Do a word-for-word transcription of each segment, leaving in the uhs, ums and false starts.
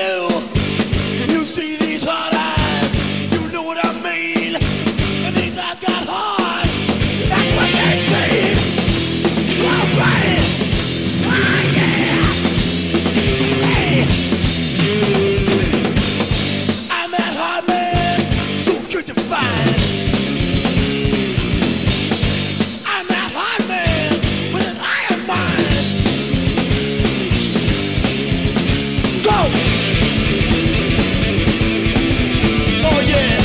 you, and you see these hard eyes, you know what I mean. And these eyes got hard, that's what they see. Alright, oh yeah. Hey, I'm that hard man, so good to find. I'm that hard man with an iron mind. Go! Oh yeah!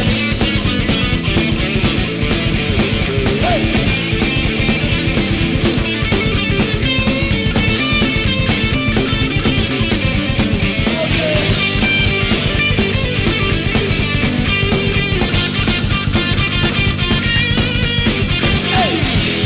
Hey! Oh yeah! Hey!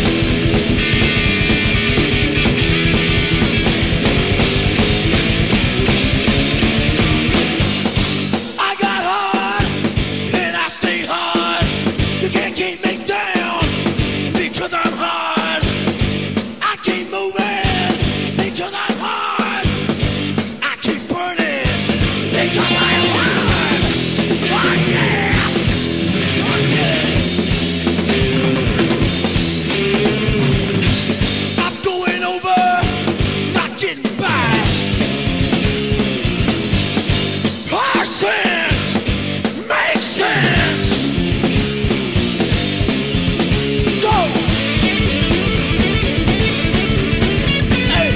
I got hard, and I stay hard. You can't keep me down because I'm hard. I keep moving because I'm hard. I keep burning because I am hard. Oh yeah, oh yeah. I'm going over, not getting by. Our sense makes sense. Go. Hey.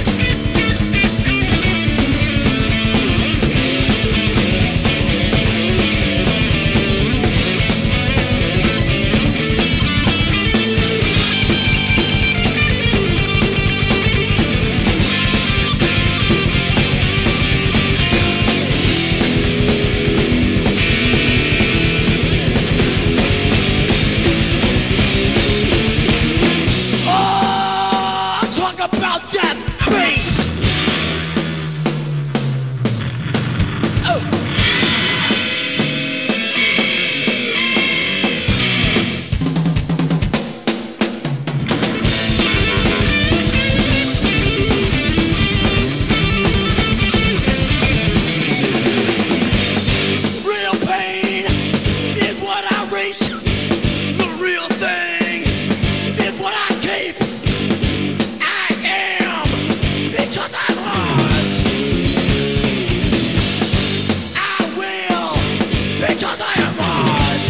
Oh, talk about that bass. Oh. Real pain is what I reach. The real thing is what I keep. I am because I'm hard. I will because I am hard.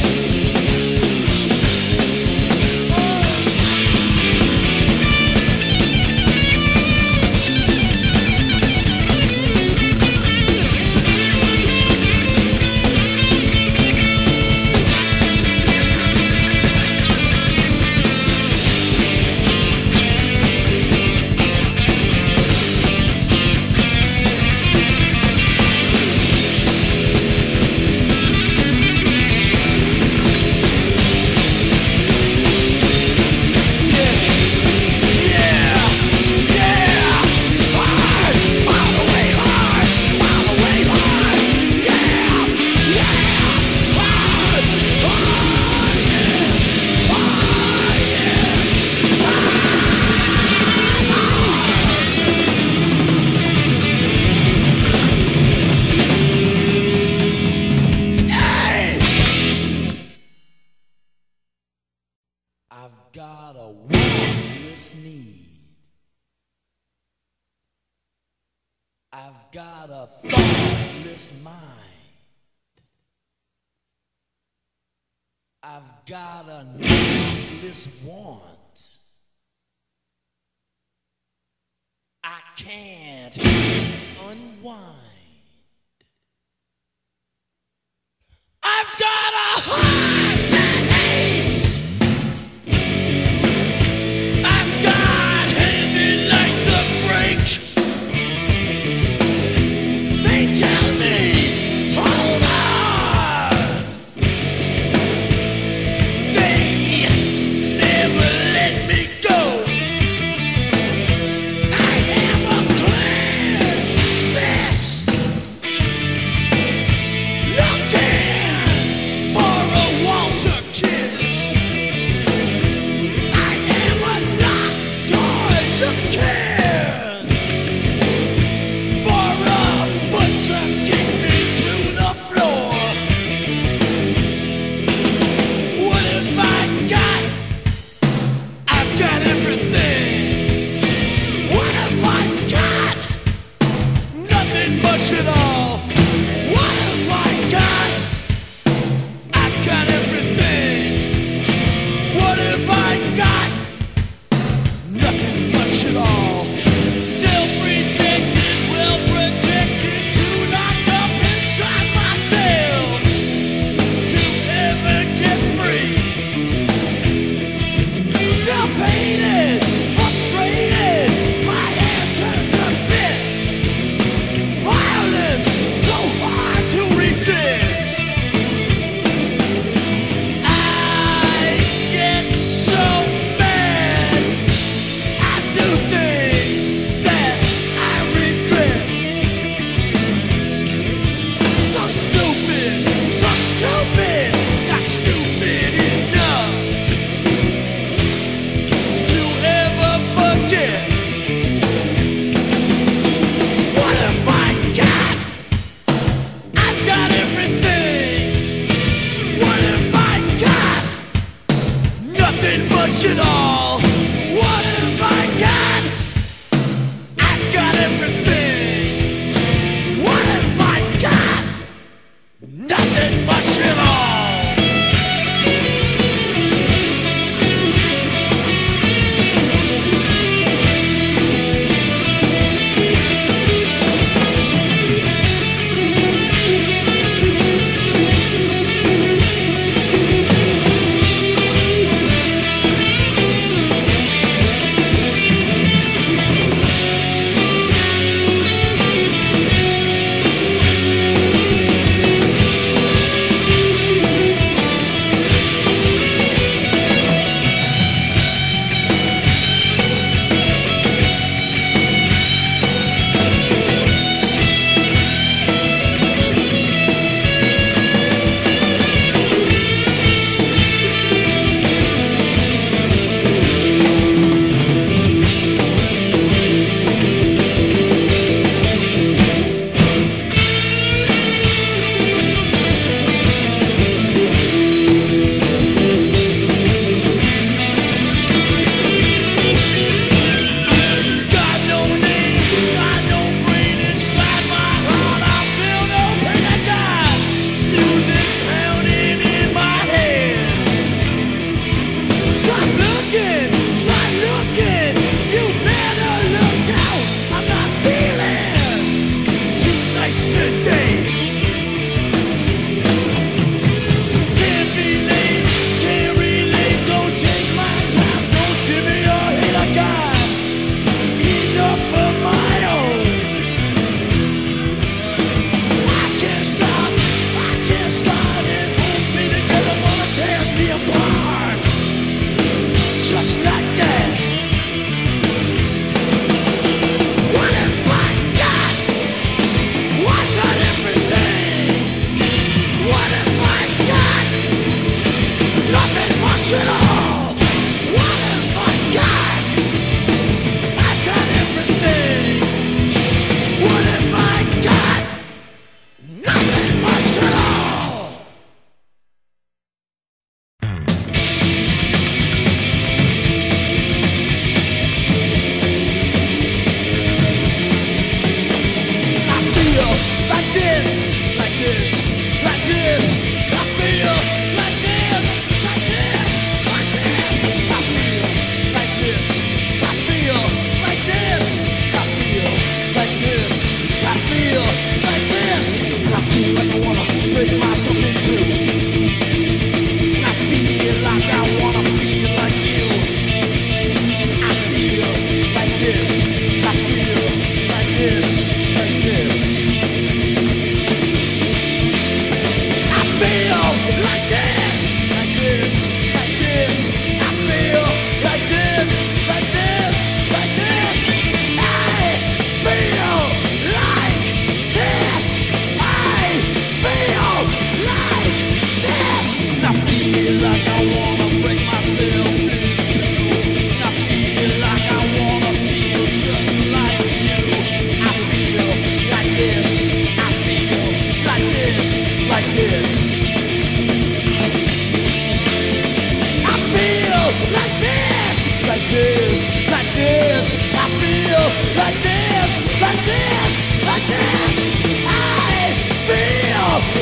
I've got a wordless need. I've got a thoughtless mind. I've got a needless want. I can't unwind. I've got a heart that hates. I've got heavy like to break. They tell me, hold on. They never let me go. I am a clenched fist.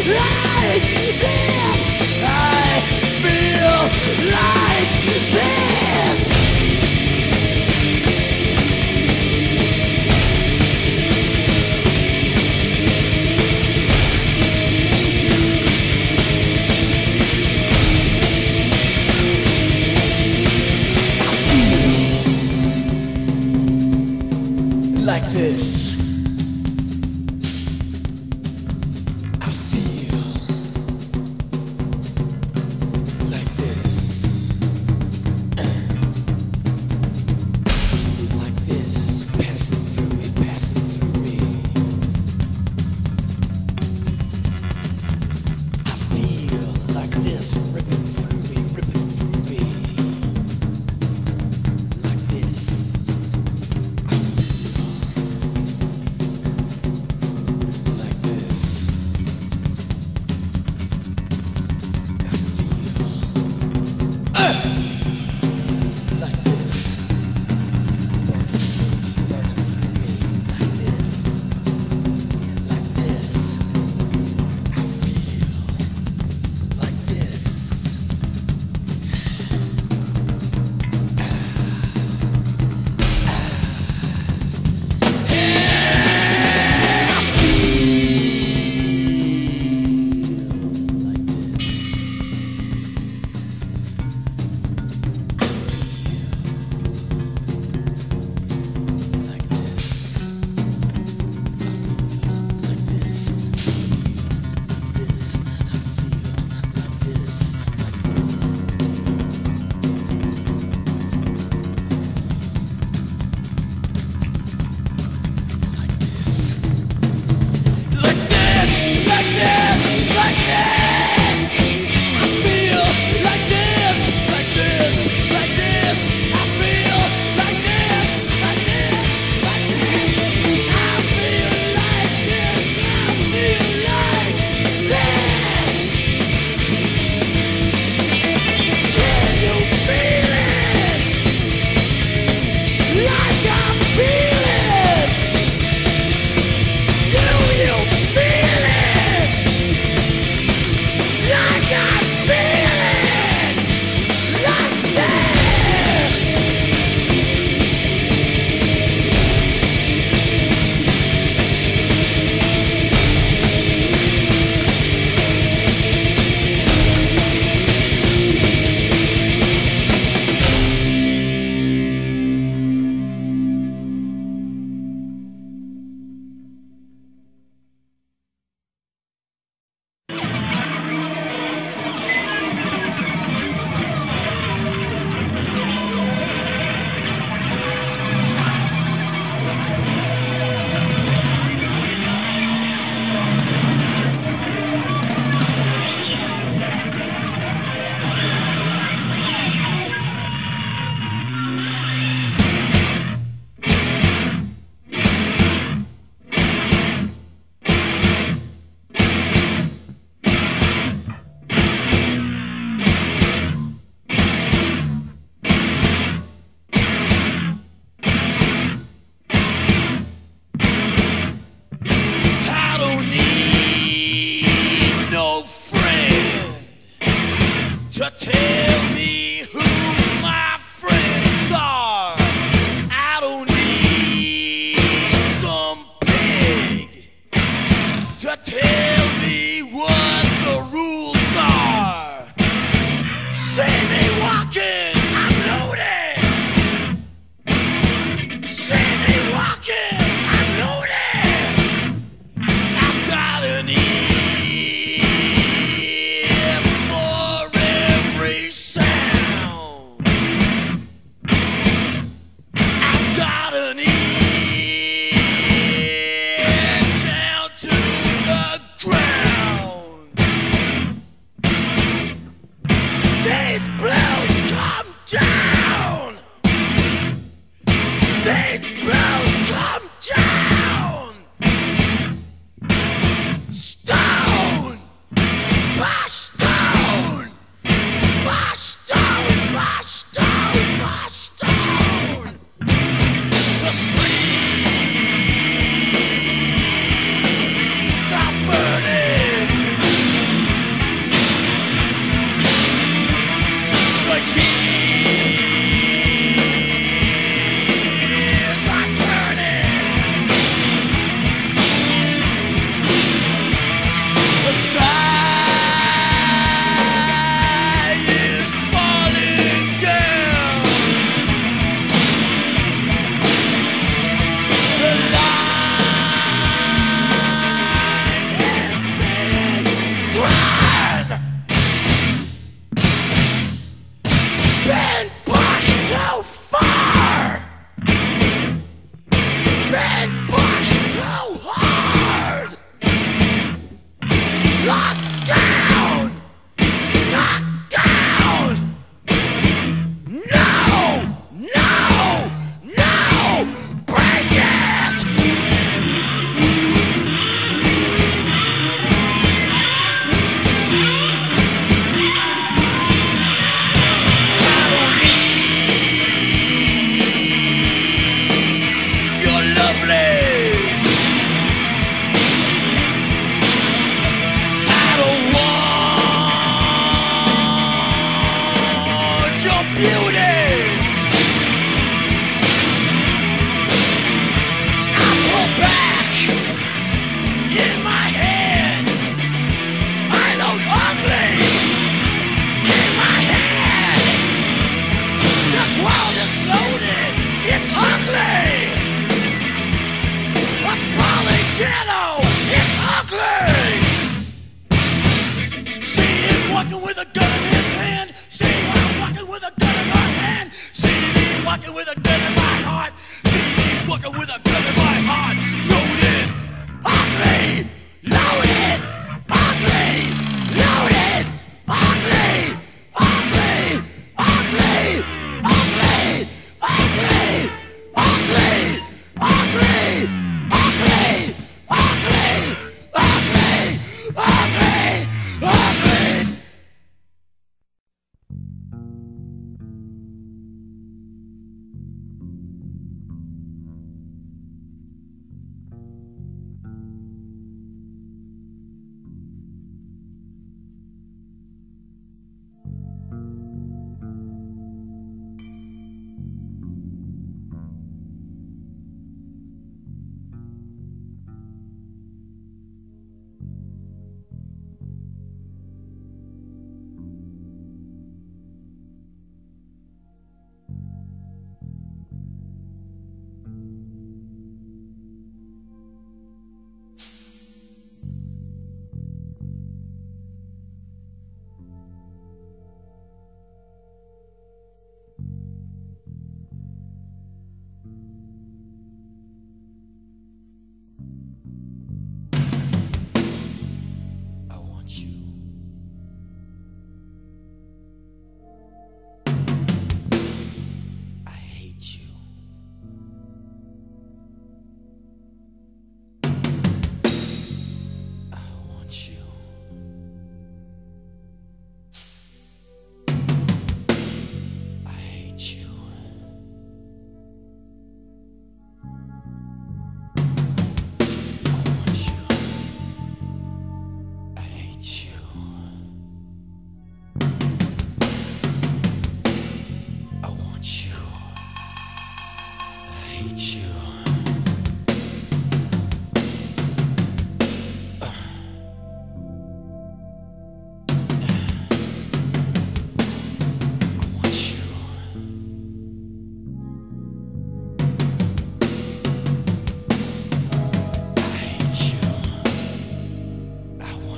like this. I feel like this. Like this. I feel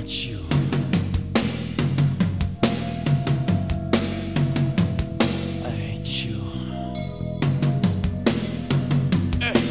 hate you. I hate you. Hey.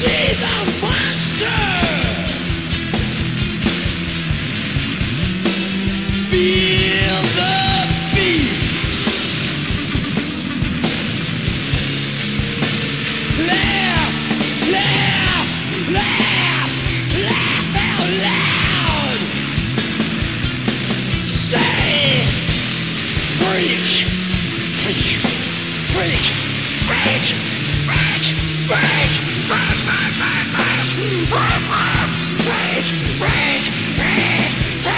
see the monster. Feel the beast. Laugh, laugh, laugh, laugh out loud. Say, freak, freak, freak, freak, freak, freak, freak, freak, freak, freak,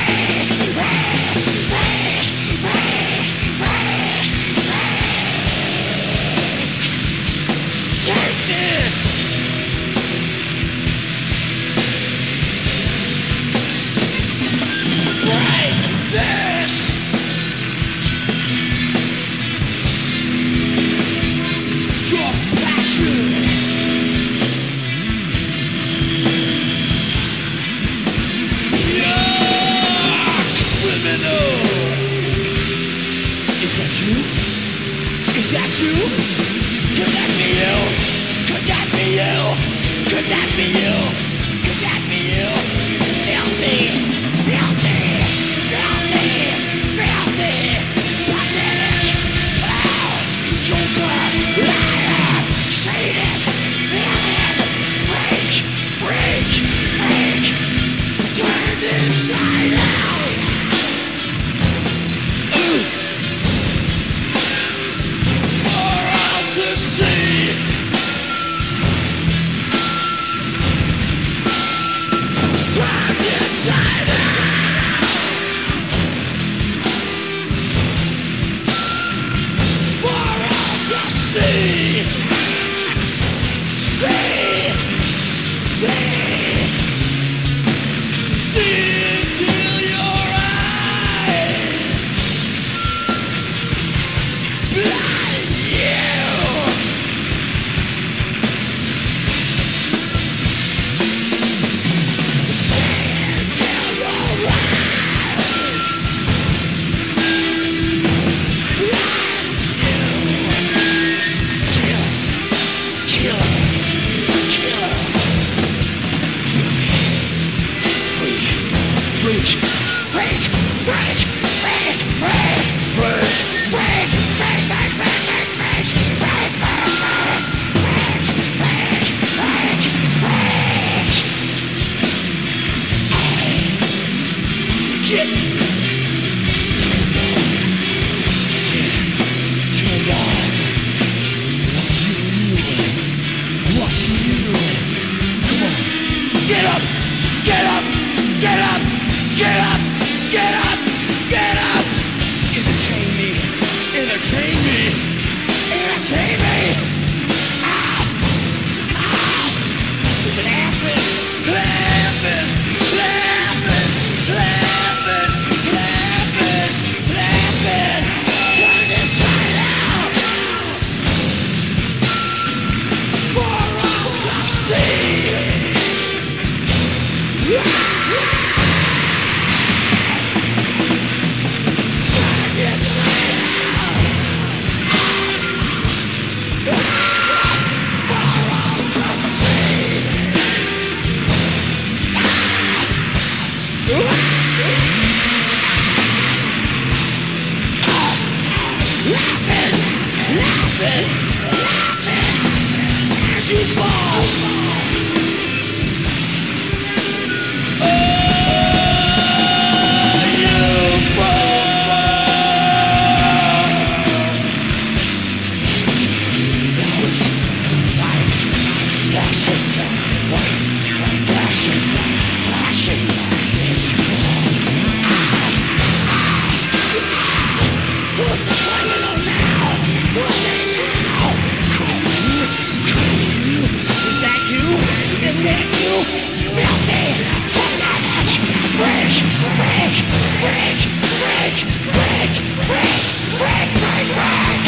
take this. Break this. Your passion. You're criminal. Is that you? Is that you? Could that be you? Could that be you? Could that be you? Could that be you? Filthy, filthy, filthy, filthy, pathetic, clown, joker, liar, sadist, villain, freak, freak, freak, turned inside out. Ooh. For all to see. Turned inside out. For all to see. See. See. See into your eyes. Blind you. See into your eyes. Blind you. Kill. Kill. Kill. Freak. Freak. Freak. Freak. Freak. Freak. Freak. Freak. Freak. Freak. Freak. Freak. Freak. Freak. Freak. Freak. Get turned on. Turned on. What you doing? What you doing? Come on. Get up. Get up. Get up. Get up. Get up. Get up. Entertain me. Entertain me. Entertain me. Ah. Ah. Laughing. Laughing. Laughing. Laughing. Laughing. Laughing. Turn inside out. For all to see. Turn inside out. For all to see. Laughing, laughing, laughing as you fall. Oh, you fall. Lights, lights, flashing, white, flashing, flashing as you fall. Who's the criminal now? Who's it now? Is that you? Is it you? Filthy, pathetic, freak, freak, freak, freak, freak, freak, freak, freak, freak.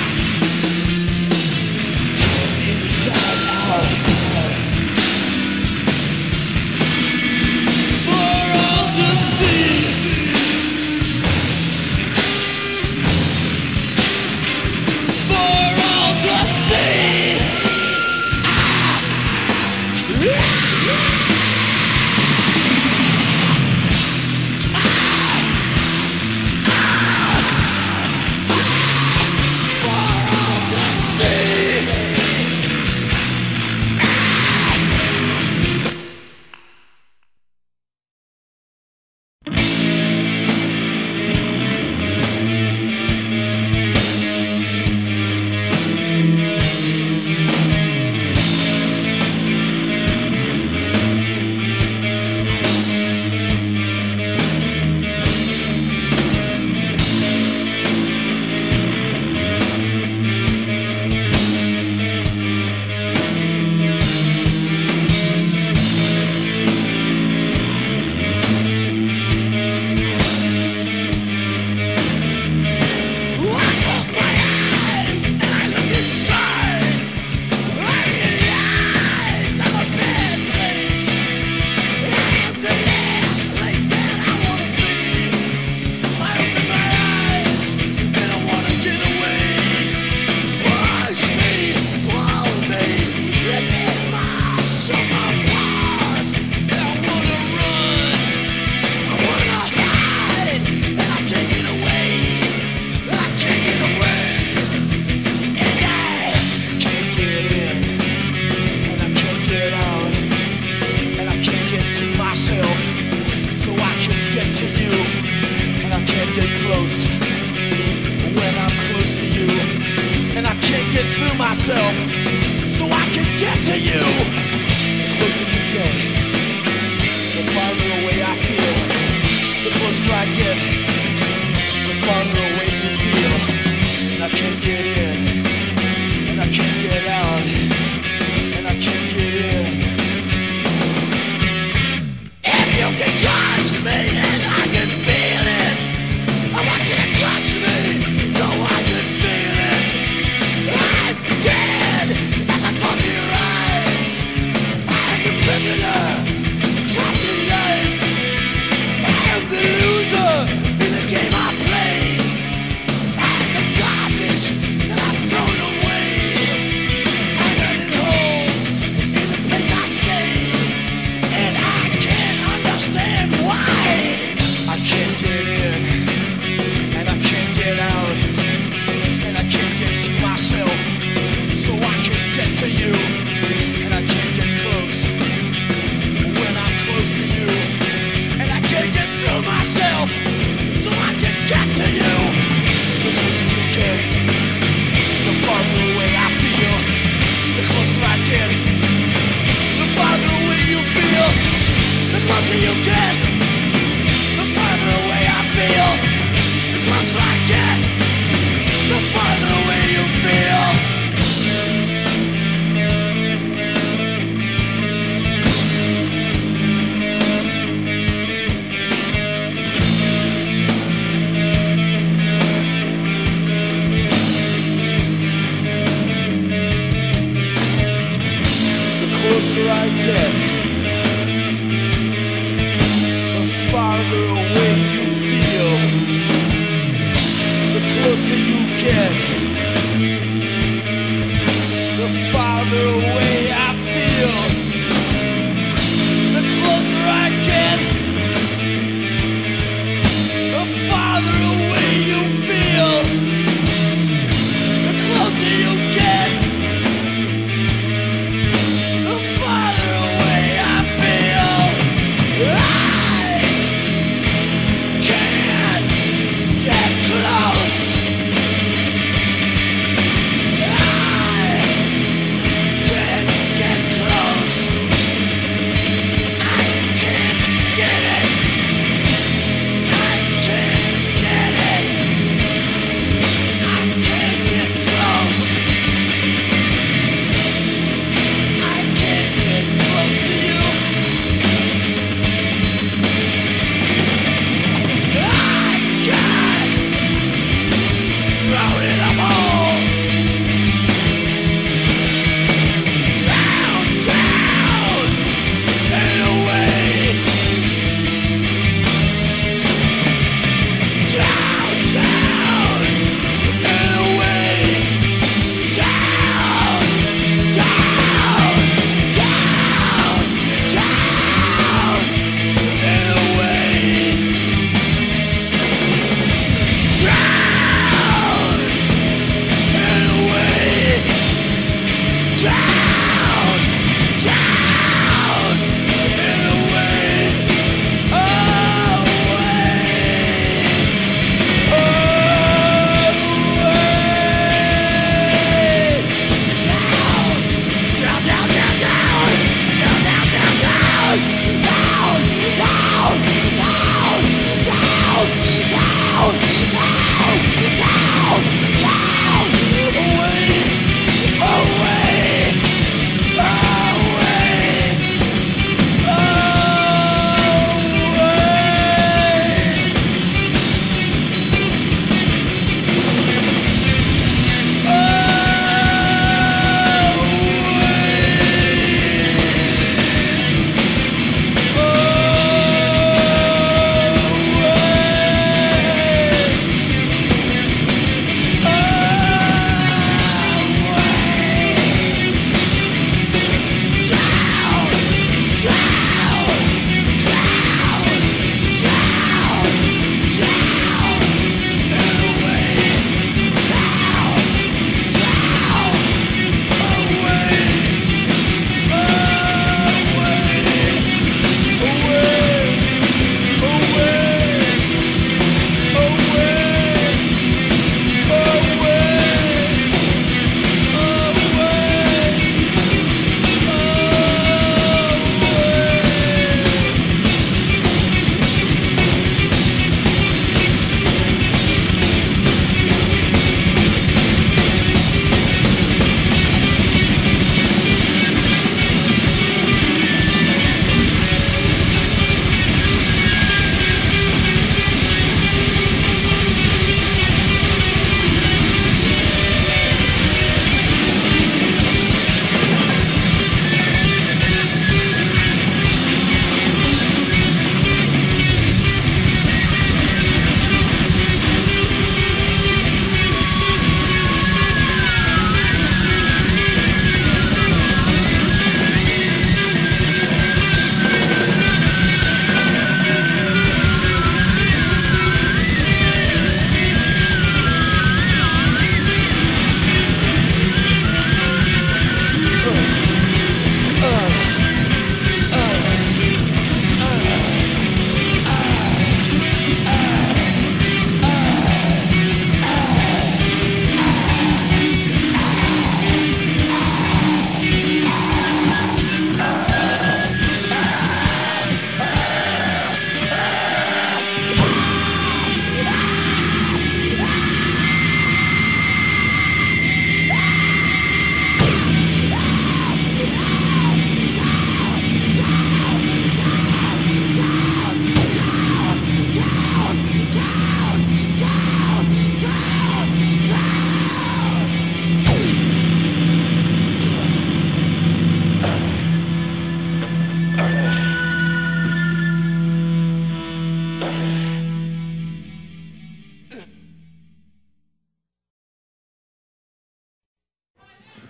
Turn inside out. For all to see. For all to see. Ah. you. The closer you get, the farther away I feel. The closer I get, the farther away you feel. And I can't get in, and I can't get out, and I can't get in. If you can touch me and I can feel it, I want you to touch me so I can feel it. I'm dead as I fall to your eyes. I'm the prisoner, trapped in life. I am the loser in the game I play. I'm the garbage that I've thrown away. I'm running home in the place I stay, and I can't understand why. I can't get in, and I can't get out, and I can't get to myself, so I can get to you, and I can't get close when I'm close to you, and I can't get through myself, so I can get to you. The closer you get, the farther away I feel. The closer I get, the farther away you feel. The closer you get, the farther away I feel. The closer I get, the farther away you feel. The closer I get, the farther away you feel. The closer you get, the farther away I feel. The closer I get, the farther away you feel. The closer you get, the farther away I feel. I can't get close. I can't get close. I can't get it. I can't get it. I can't get close. I can't get close to you. I can't throw it up all. Down, down, and away. Down, down, and away. Down, down, down, down, and away. Down, and away. Down, down, and away. Away, away. Down, down, down, down, down, down, down, down, down, down, down, down, down, down, down, down, away, away, away.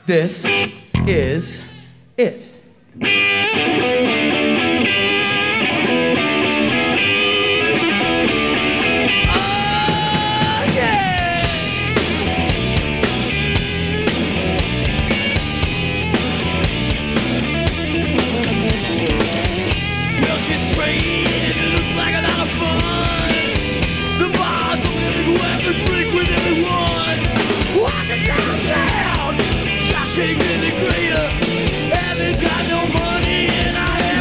This is it. Shaking the crater, haven't got no money and I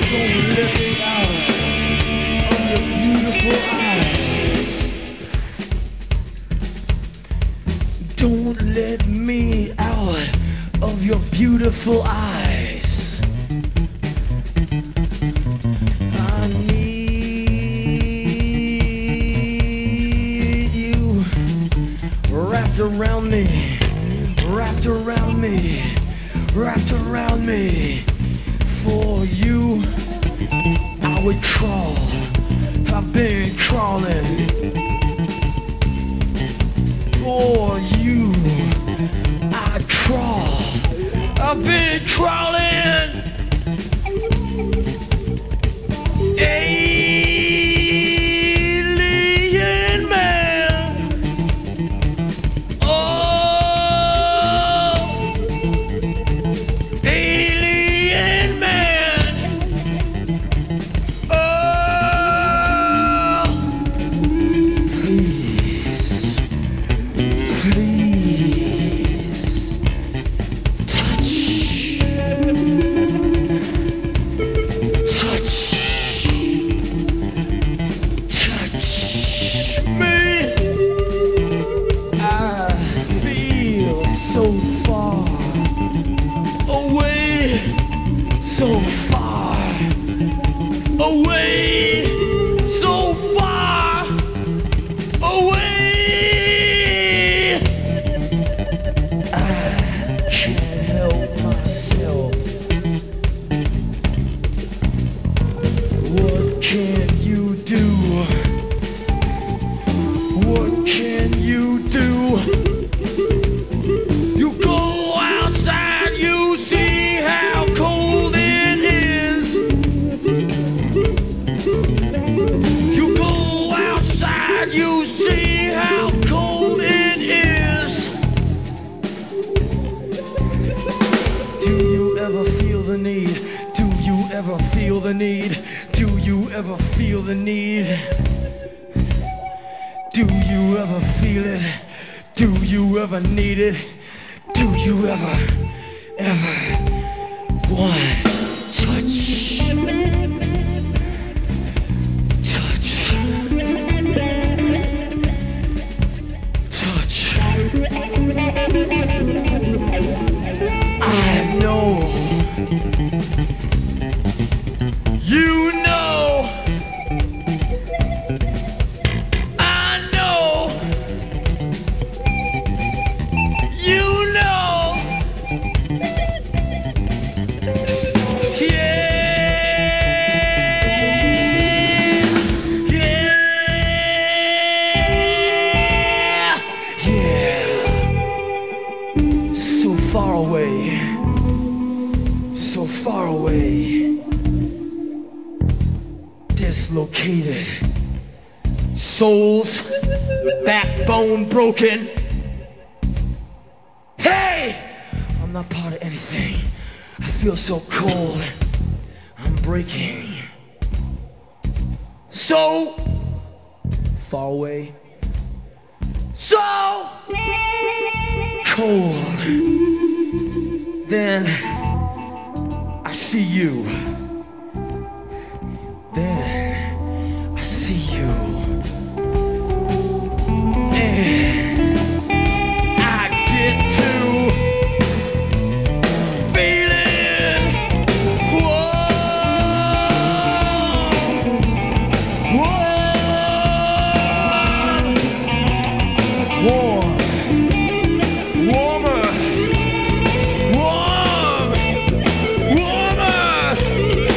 Don't let me out of your beautiful eyes. Don't let me out of your beautiful eyes. I need you wrapped around me, wrapped around me, wrapped around me. For you, I would crawl. I've been crawling. For you, I'd crawl. I've been crawling. Alien man. Oh, alien man. Oh, please, please touch, touch, touch me. I feel so far away, so far away, so far away. I can't help myself. What can you do? What can you do? You go outside, you see how cold it is. You go outside, you see how cold it is. Do you ever feel the need? Do you ever feel the need? Do you ever feel the need? Do you ever feel it? Do you ever need it? Do you ever, ever want touch? Touch. Touch. I know. You know. I know. You know. Yeah. Yeah. Yeah. So far away. So far away. Dislocated. Souls, backbone broken. Hey! I'm not part of anything. I feel so cold. I'm breaking. So far away. So cold. Then I see you. Then I see you. And I get to feeling warm, warm, warm, warmer, warm, warmer.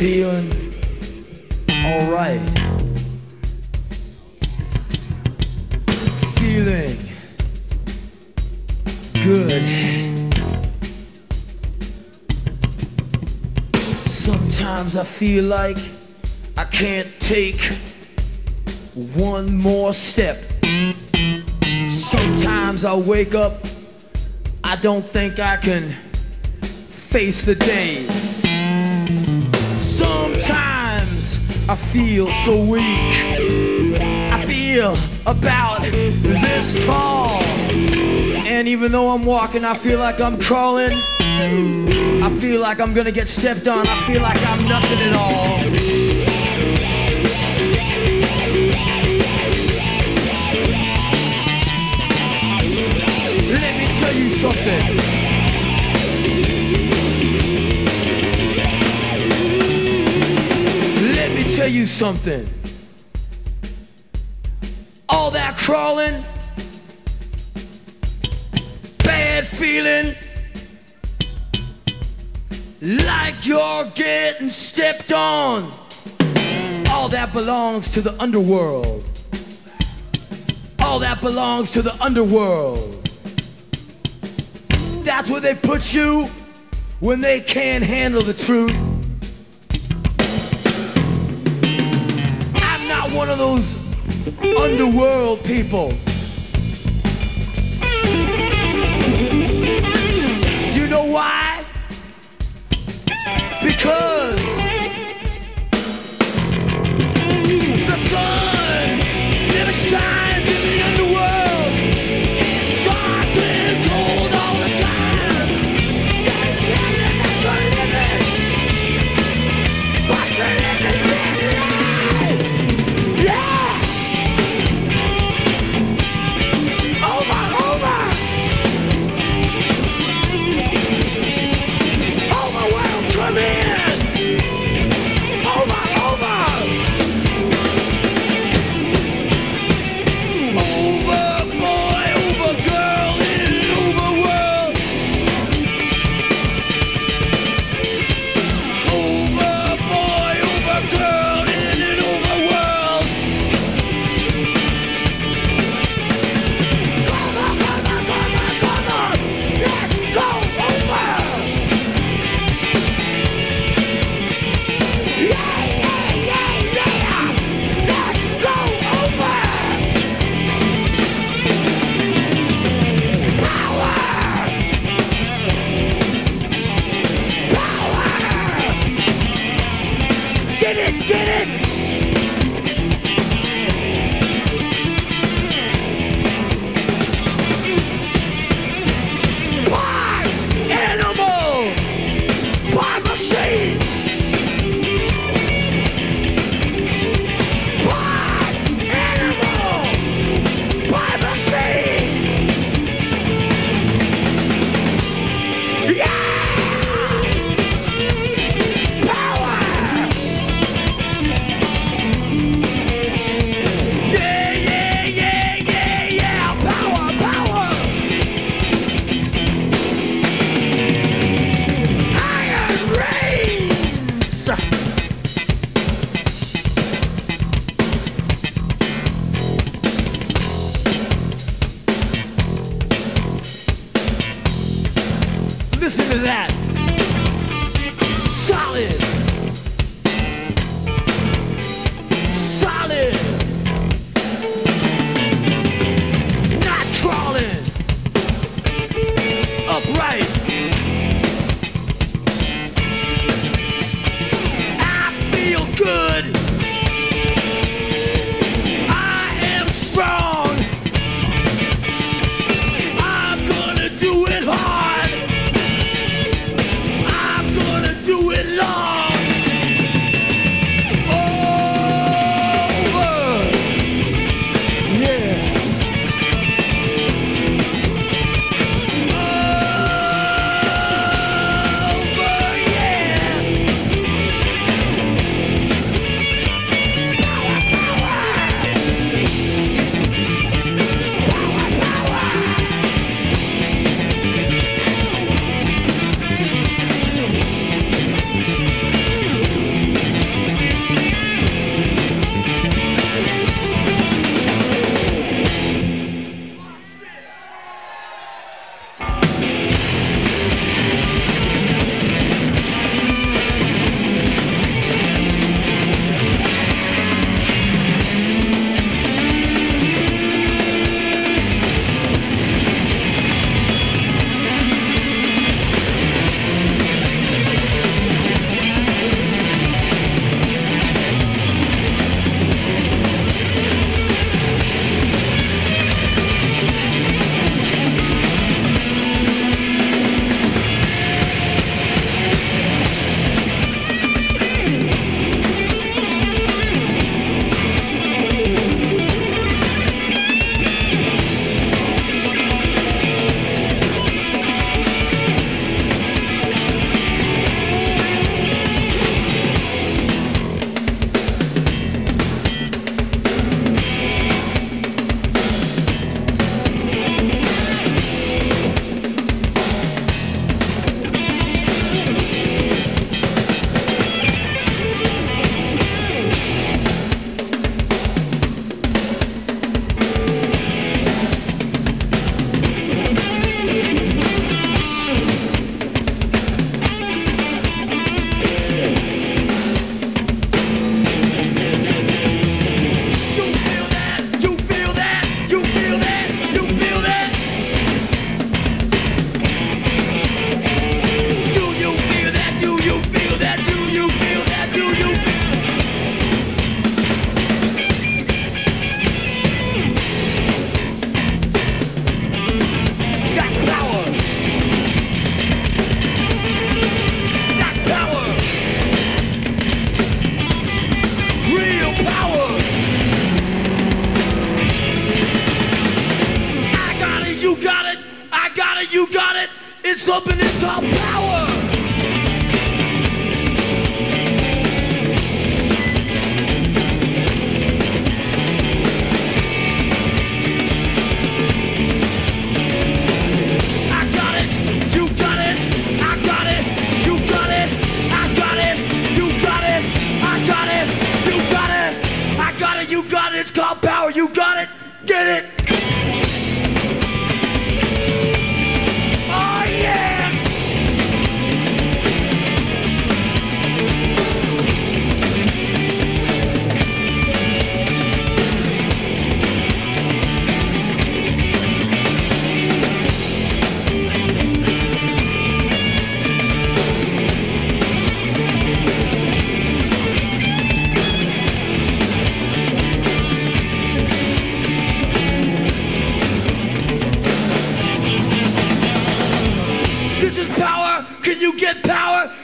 feeling alright. Feeling good. Sometimes I feel like I can't take one more step. Sometimes I wake up, I don't think I can face the day. Sometimes I feel so weak. I feel about this tall. And even though I'm walking, I feel like I'm crawling. I feel like I'm gonna get stepped on. I feel like I'm nothing at all. Let me tell you something. Let me tell you something. All that crawling, bad feeling, like you're getting stepped on, all that belongs to the underworld. All that belongs to the underworld. That's where they put you when they can't handle the truth. I'm not one of those underworld people. You know why? Because the sun never shines in the underworld. It's dark and cold all the time. They tell you that you're living, but you're living that life. Yeah! Over, over! Overwhelmed, come in!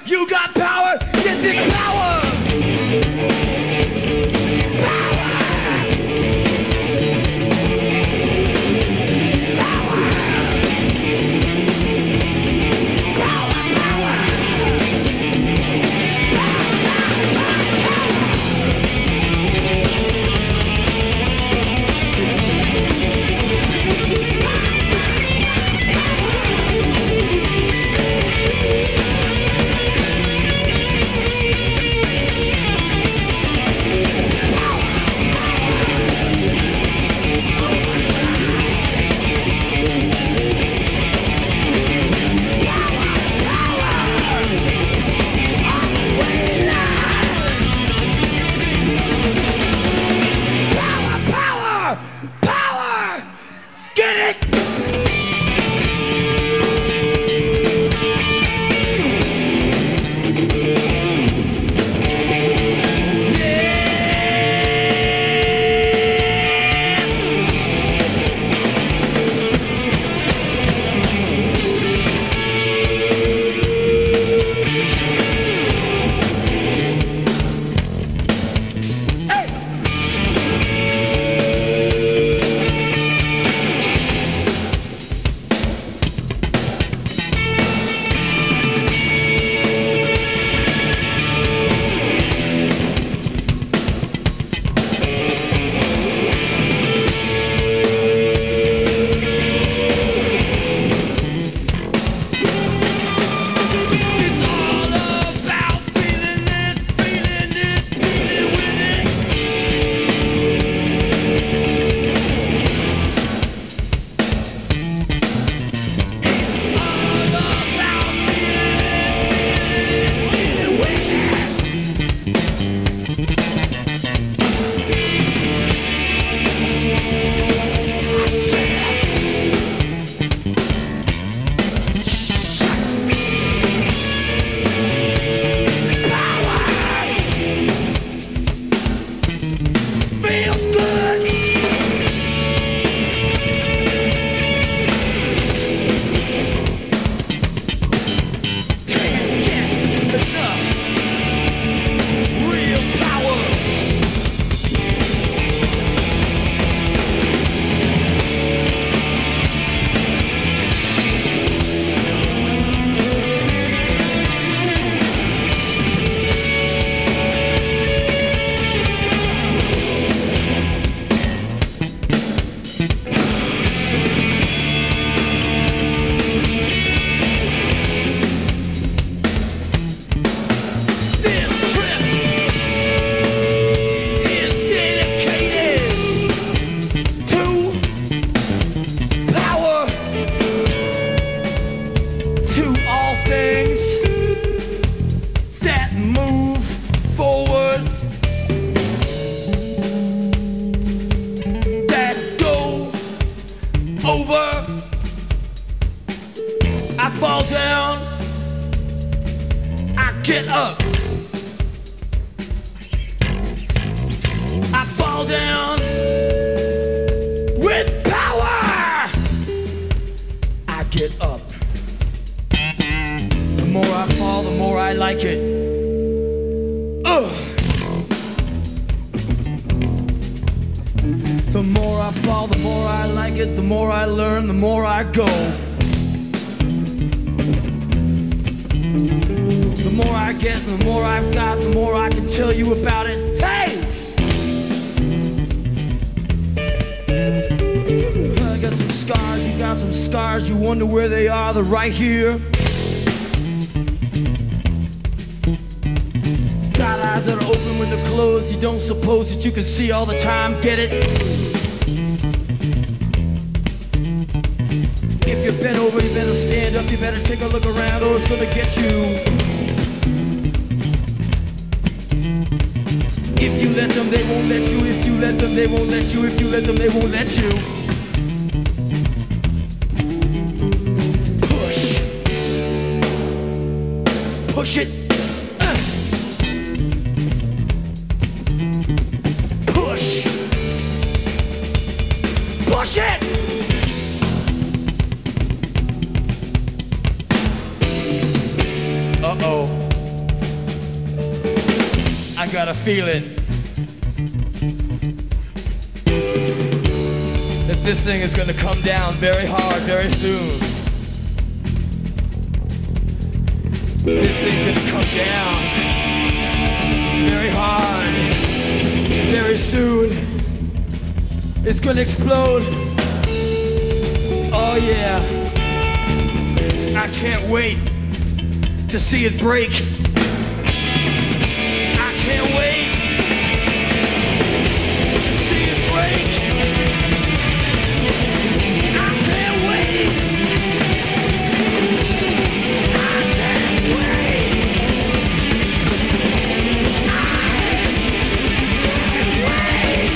You got power, get this power. Get up. I fall down with power. I get up. The more I fall, the more I like it. Ugh. The more I fall, the more I like it. The more I learn, the more I go. The more I get, the more I've got, the more I can tell you about it. Hey! I got some scars, you got some scars, you wonder where they are, they're right here. Got eyes that are open when they're closed, you don't suppose that you can see all the time, get it? If you're bent over, you better stand up, you better take a look around or it's gonna get you. If you let them, they won't let you. If you let them, they won't let you. If you let them, they won't let you. Push. Push it. Uh. Push. Push it. Uh-oh. got a feeling that this thing is gonna come down very hard very soon. This thing's gonna come down very hard very soon. It's gonna explode. Oh yeah. I can't wait to see it break. I can't wait to see it break. I can't wait. I can't wait. I can't wait.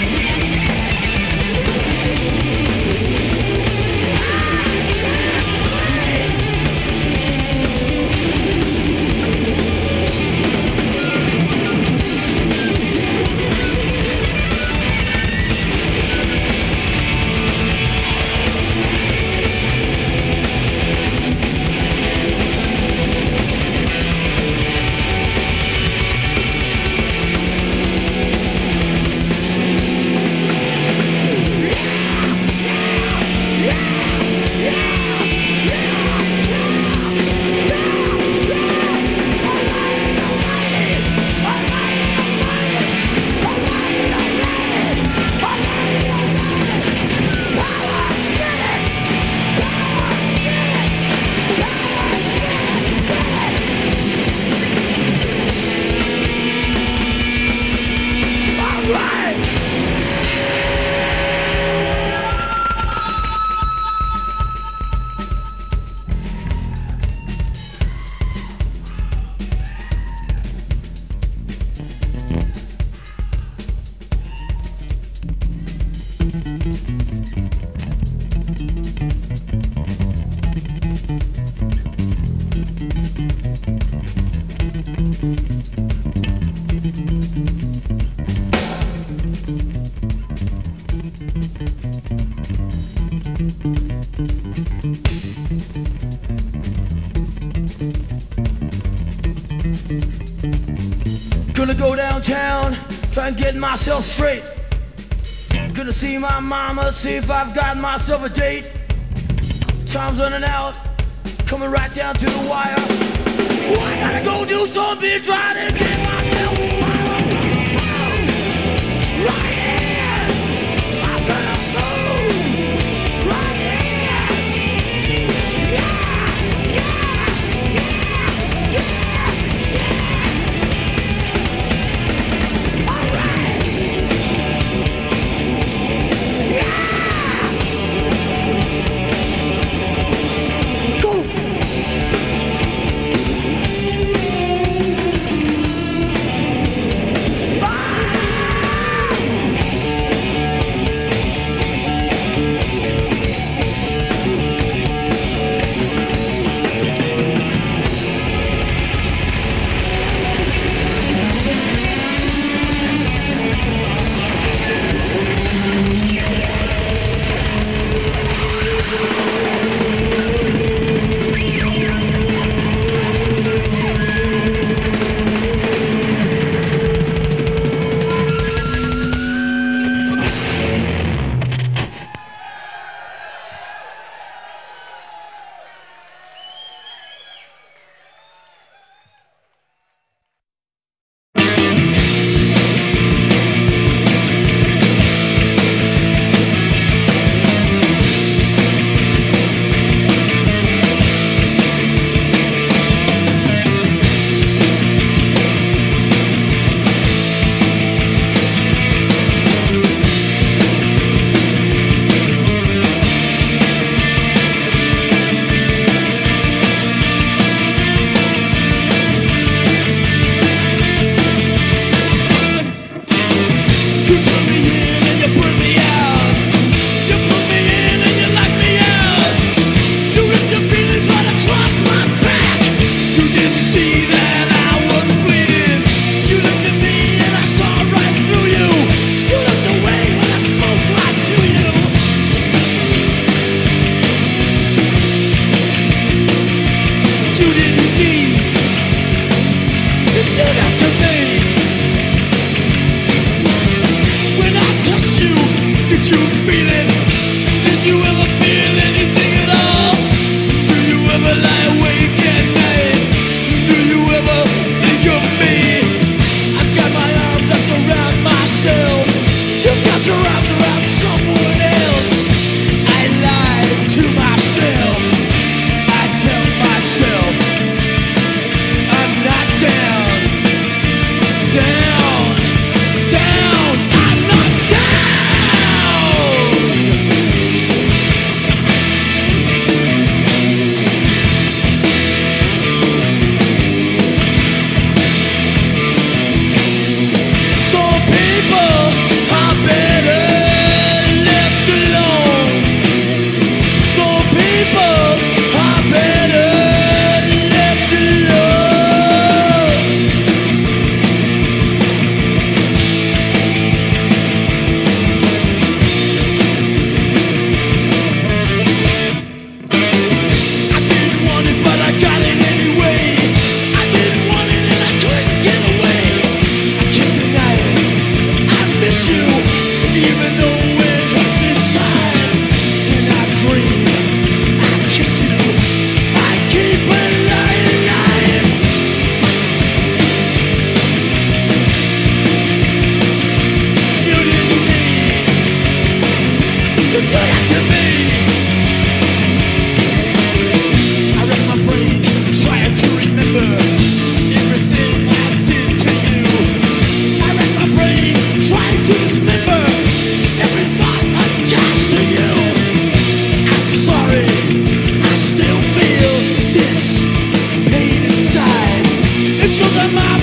Gonna go downtown, try and get myself straight. Gonna see my mama, see if I've got myself a date. Time's running out, coming right down to the wire. Oh, I gotta go do something, try to get myself a wire. Right here, I'm gonna move. Right here, yeah, yeah, yeah, yeah. my